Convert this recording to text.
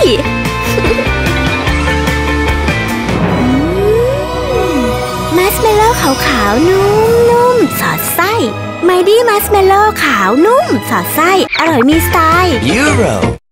มัสเมลโล่ขาวๆนุ่มๆสอดไส้ไมดี้มัสเมลโล่ขาวนุ่มสอดไส้อร่อยมีสไตล์ Euro